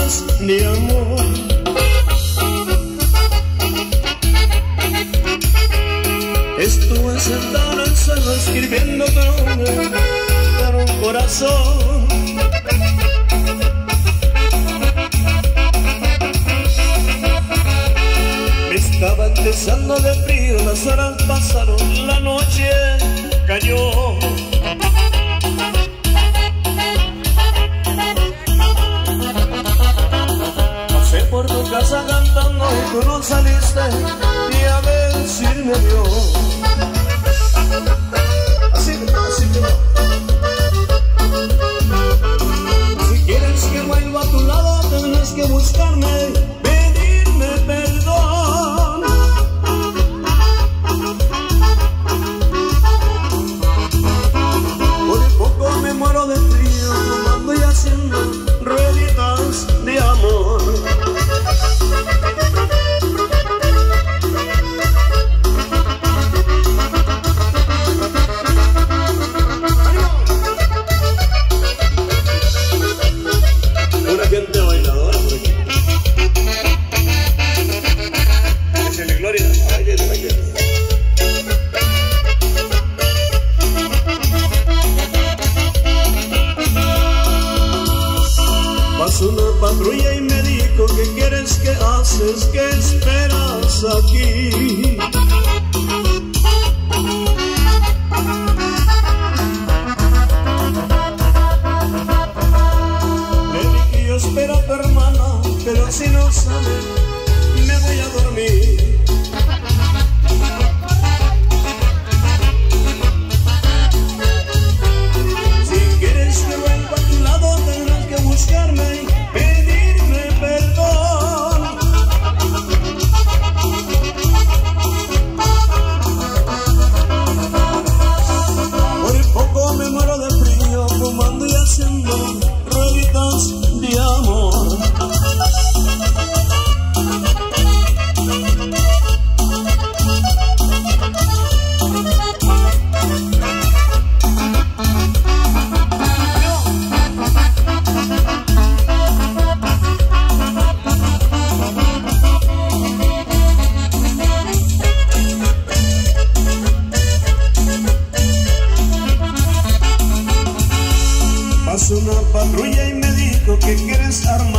rueditas de amor. Estuve sentado en el suelo escribiendo tu nombre para un corazón. Me estaba empezando de frío, las horas pasaron, la noche cayó. Pasé por tu casa cantando y tú no saliste ni a decirme adiós. Así que no. Si quieres que vuelva a tu lado, tendrás que buscarme, pedirme perdón. Por poco me muero de frío, tomando y haciendo rueditas de amor. Pasó una patrulla y me dijo: ¿qué quieres, qué haces, qué esperas aquí? Le dije: yo espero a tu hermana, pero si no sale me voy a dormir. Si quieres que vuelva a tu lado, tendrás que buscarme y pedirme perdón. Por poco me muero de frío, fumando y haciendo rueditas de amor. Pasó una patrulla y me dijo: ¿qué quieres, armar?